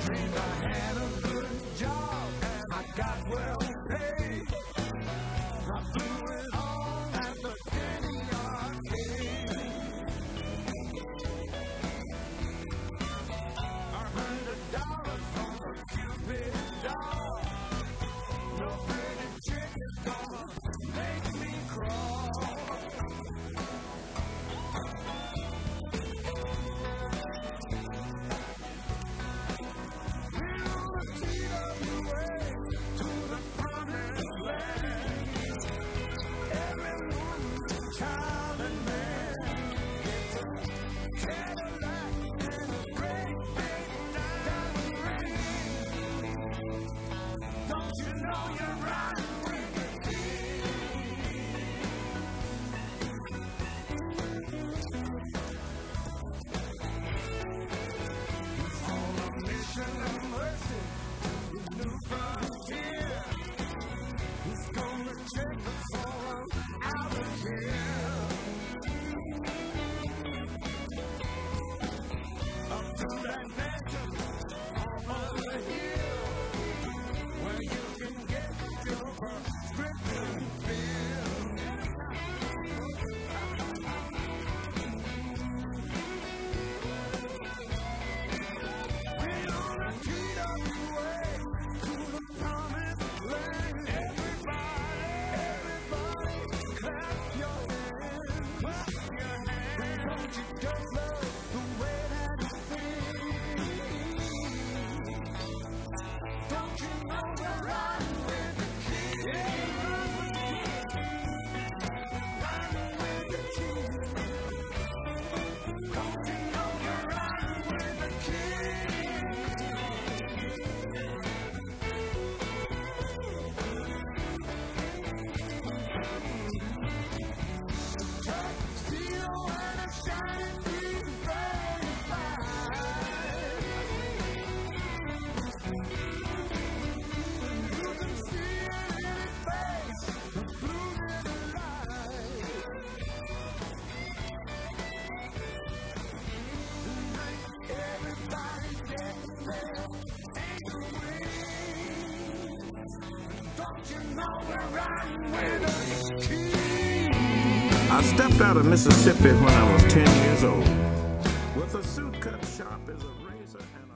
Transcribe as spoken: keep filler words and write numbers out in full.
Dreamed I had a good job and I got well paid. I blew it all at the penny arcade. A hundred dollars on a Cupid doll. No pretty chick is gonna make me crawl. I stepped out of Mississippi when I was ten years old, with a suit cut sharp as a razor and a